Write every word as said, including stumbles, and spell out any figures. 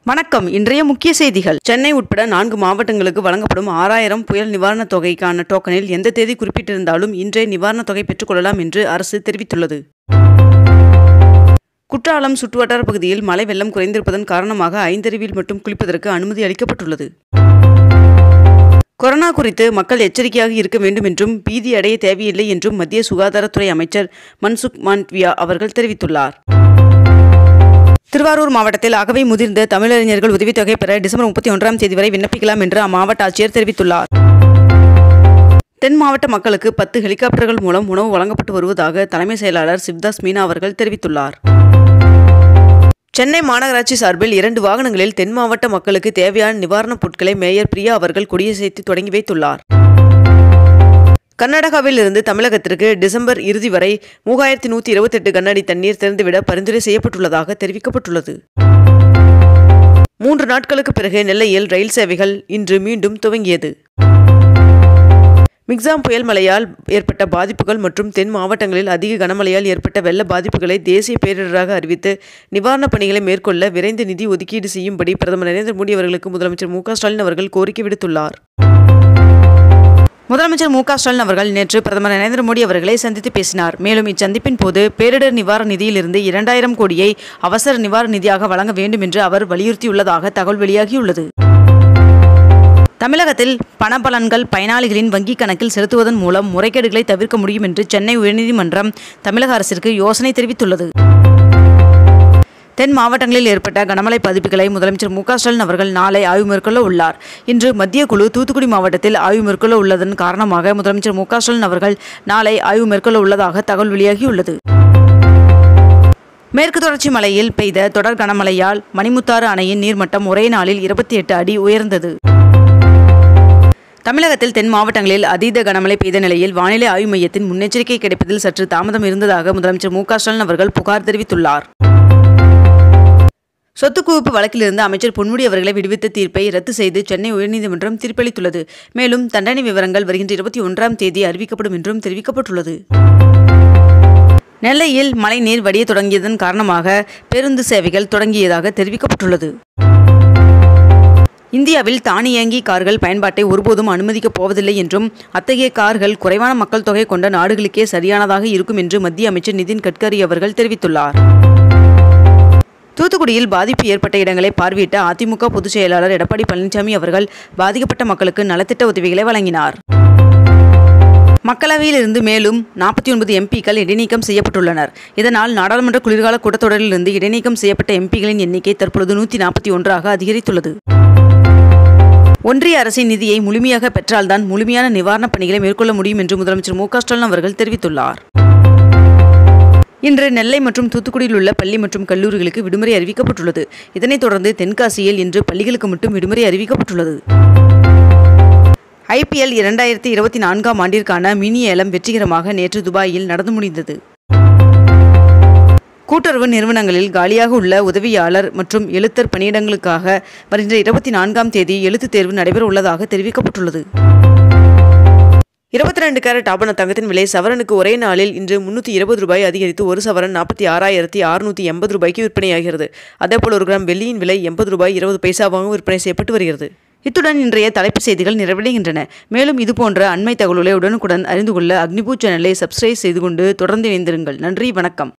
வணக்கம். இன்றைய முக்கிய செய்திகள். சென்னை உட்பட நான்கு மாவட்டங்களுக்கு வழங்கப்படும் ஆறாயிரம் புயல் நிவாரணத் தொகைக்கான டோக்கனில் எந்த தேதி குறிப்பிட்டிருந்தாலும் இன்றே நிவாரணத் தொகை பெற்றுக் கொள்ளலாம் என்று அரசு தெரிவித்துள்ளது. குற்றாலம் சுற்றுவட்டார பகுதியில் மழை வெள்ளம் குறைந்திருப்பதன் காரணமாக ஐந்தருவியில் மட்டும் குளிப்பதற்கு அனுமதி அளிக்கப்பட்டுள்ளது. கொரோனா குறித்து மக்கள் எச்சரிக்கையாக இருக்க வேண்டும் என்றும் பீதி அடைய தேவையில்லை என்றும் மத்திய சுகாதாரத்துறை அமைச்சர் மன்சுக் மாண்டவியா அவர்கள் தெரிவித்துள்ளார். திருவாரூர் மாவட்டத்தில் அகவை முதிர்ந்த தமிழறிஞர்கள் உதவித்தொகை பெற டிசம்பர் முப்பத்தி ஒன்றாம் தேதி வரை விண்ணப்பிக்கலாம் என்று அம்மாவட்ட ஆட்சியர் தெரிவித்துள்ளார். தென் மாவட்ட மக்களுக்கு பத்து ஹெலிகாப்டர்கள் மூலம் உணவு வழங்கப்பட்டு வருவதாக தலைமை செயலாளர் சிவ்தாஸ் மீனா அவர்கள் தெரிவித்துள்ளார். சென்னை மாநகராட்சி சார்பில் இரண்டு வாகனங்களில் தென் மாவட்ட மக்களுக்கு தேவையான நிவாரணப் பொருட்களை மேயர் பிரியா அவர்கள் கொடியசைத்து தொடங்கி வைத்துள்ளார். கர்நாடகாவில் இருந்து தமிழகத்திற்கு டிசம்பர் இறுதி வரை மூவாயிரத்தி நூற்றி இருபத்தி எட்டு கனஅடி தண்ணீர் திறந்துவிட பரிந்துரை செய்யப்பட்டுள்ளதாக தெரிவிக்கப்பட்டுள்ளது. மூன்று நாட்களுக்கு பிறகு நெல்லையில் ரயில் சேவைகள் இன்று மீண்டும் துவங்கியது. மிக்சாம் புயல் மழையால் ஏற்பட்ட பாதிப்புகள் மற்றும் தென் மாவட்டங்களில் அதிக கனமழையால் ஏற்பட்ட வெள்ள பாதிப்புகளை தேசிய பேரிடராக அறிவித்து நிவாரணப் பணிகளை மேற்கொள்ள விரைந்து நிதி ஒதுக்கீடு செய்யும்படி பிரதமர் நரேந்திர மோடி அவர்களுக்கு முதலமைச்சர் மு க ஸ்டாலின் அவர்கள் கோரிக்கை விடுத்துள்ளார். முதலமைச்சர் மு க ஸ்டாலின் அவர்கள் நேற்று பிரதமர் நரேந்திர மோடி அவர்களை சந்தித்து பேசினார். மேலும் இச்சந்திப்பின் போது பேரிடர் நிவாரண நிதியிலிருந்து இரண்டாயிரம் கோடியை அவசர நிவாரண நிதியாக வழங்க வேண்டும் என்று அவர் வலியுறுத்தியுள்ளதாக தகவல் வெளியாகியுள்ளது. தமிழகத்தில் பணபலன்கள் பயனாளிகளின் வங்கிக் கணக்கில் செலுத்துவதன் மூலம் முறைகேடுகளை தவிர்க்க முடியும் என்று சென்னை உயர்நீதிமன்றம் தமிழக அரசிற்கு யோசனை தெரிவித்துள்ளது. தென் மாவட்டங்களில் ஏற்பட்ட கனமழை பாதிப்புகளை முதலமைச்சர் மு க ஸ்டாலின் அவர்கள் நாளை ஆய்வு மேற்கொள்ள உள்ளார். இன்று மத்திய குழு தூத்துக்குடி மாவட்டத்தில் ஆய்வு மேற்கொள்ள உள்ளதன் காரணமாக முதலமைச்சர் மு க ஸ்டாலின் அவர்கள் நாளை ஆய்வு மேற்கொள்ள உள்ளதாக தகவல் வெளியாகியுள்ளது. மேற்கு தொடர்ச்சி மலையில் பெய்த தொடர் கனமழையால் மணிமுத்தாறு அணையின் நீர்மட்டம் ஒரே நாளில் இருபத்தி எட்டு அடி உயர்ந்தது. தமிழகத்தில் தென் மாவட்டங்களில் அதீத கனமழை பெய்த நிலையில் வானிலை ஆய்வு மையத்தின் முன்னெச்சரிக்கை கிடைப்பதில் சற்று தாமதம் இருந்ததாக முதலமைச்சர் மு க ஸ்டாலின் அவர்கள் புகார் தெரிவித்துள்ளார். சொத்து குவிப்பு வழக்கிலிருந்து அமைச்சர் பொன்முடி அவர்களை விடுவித்த தீர்ப்பை ரத்து செய்து சென்னை உயர்நீதிமன்றம் தீர்ப்பளித்துள்ளது. மேலும் தண்டனை விவரங்கள் வருகின்ற இருபத்தி ஒன்றாம் தேதி அறிவிக்கப்படும் என்றும் தெரிவிக்கப்பட்டுள்ளது. நெல்லையில் மழைநீர் வடிய தொடங்கியதன் காரணமாக பேருந்து சேவைகள் தொடங்கியதாக தெரிவிக்கப்பட்டுள்ளது. இந்தியாவில் தானியங்கி கார்கள் பயன்பாட்டை ஒருபோதும் அனுமதிக்கப் போவதில்லை என்றும் அத்தகைய கார்கள் குறைவான மக்கள் தொகை கொண்ட நாடுகளுக்கே சரியானதாக இருக்கும் என்று மத்திய அமைச்சர் நிதின் கட்கரி அவர்கள் தெரிவித்துள்ளார். தூத்துக்குடியில் பாதிப்பு ஏற்பட்ட இடங்களை பார்வையிட்ட அதிமுக பொதுச் செயலாளர் எடப்பாடி பழனிசாமி அவர்கள் பாதிக்கப்பட்ட மக்களுக்கு நலத்திட்ட உதவிகளை வழங்கினார். மக்களவையில் இருந்து மேலும் நாற்பத்தி ஒன்பது எம்பிக்கள் இடைநீக்கம் செய்யப்பட்டுள்ளனர். இதனால் நாடாளுமன்ற குளிர்கால கூட்டத்தொடரிலிருந்து இடைநீக்கம் செய்யப்பட்ட எம்பிக்களின் எண்ணிக்கை தற்பொழுது நூற்றி நாற்பத்தி ஒன்றாக அதிகரித்துள்ளது. ஒன்றிய அரசின் நிதியை முழுமையாக பெற்றால்தான் முழுமையான நிவாரணப் பணிகளை மேற்கொள்ள முடியும் என்று முதலமைச்சர் மு க ஸ்டாலின் அவர்கள் தெரிவித்துள்ளார். இன்று நெல்லை மற்றும் தூத்துக்குடியில் உள்ள பள்ளி மற்றும் கல்லூரிகளுக்கு விடுமுறை அறிவிக்கப்பட்டுள்ளது. இதனைத் தொடர்ந்து தென்காசியில் இன்று பள்ளிகளுக்கு மட்டும் விடுமுறை அறிவிக்கப்பட்டுள்ளது. ஐ பி எல் இரண்டாயிரத்தி இருபத்தி நான்காம் ஆண்டிற்கான மினி ஏலம் வெற்றிகரமாக நேற்று துபாயில் நடந்து முடிந்தது. கூட்டுறவு நிறுவனங்களில் காலியாக உள்ள உதவியாளர் மற்றும் எழுத்தர் பணியிடங்களுக்காக வருகின்ற இருபத்தி நான்காம் தேதி எழுத்துத் தேர்வு நடைபெற உள்ளதாக தெரிவிக்கப்பட்டுள்ளது. இருபத்தி ரெண்டு கேரட் ஆபண தங்கத்தின் விலை சவரனுக்கு ஒரே நாளில் இன்று முன்னூற்றி இருபது ரூபாய் அதிகரித்து ஒரு சவரன் நாற்பத்தி ஆறாயிரத்தி அறுநூற்றி எண்பது ரூபாய்க்கு விற்பனையாகிறது. அதேபோல் ஒரு கிராம் வெள்ளியின் விலை எண்பது ரூபாய் இருபது பைசாவாகவும் விற்பனை செய்யப்பட்டு வருகிறது. இத்துடன் இன்றைய தலைப்புச் செய்திகள் நிறைவடைகின்றன. மேலும் இதுபோன்ற அண்மை தகவல்களை உடனுக்குடன் அறிந்து கொள்ள அக்னிபூ சேனலை சப்ஸ்கிரைப் செய்து கொண்டு தொடர்ந்து இணைந்திருங்கள். நன்றி, வணக்கம்.